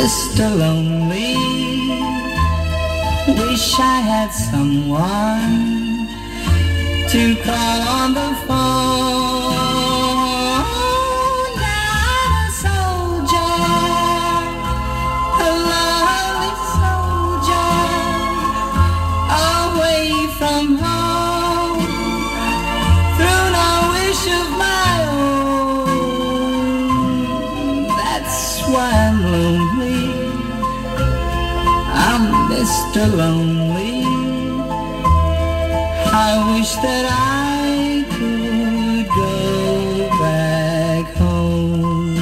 Mr. Lonely, wish I had someone to call on the phone. Not a soldier, a lonely soldier, away from home, through no wish of my own. That's why I'm lonely, I'm Mr. Lonely. I wish that I could go back home.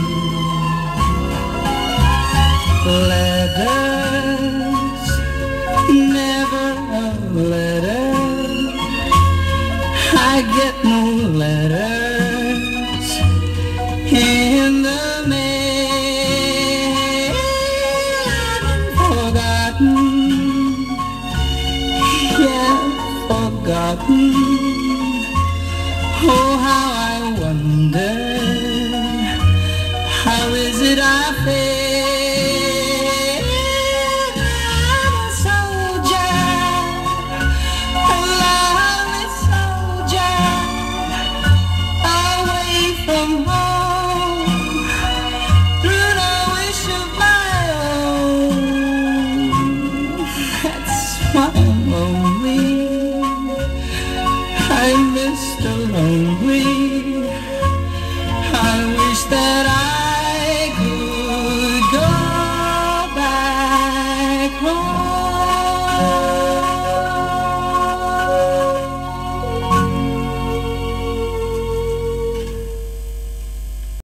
Letters, never a letter, I get no letters in the mail. I've been forgotten, yeah, forgotten. Oh, how I wonder, how is it I feel? I'm a soldier, a lonely soldier, away from home, through no wish of my own. That's why I'm lonely, I'm Mr. Lonely. I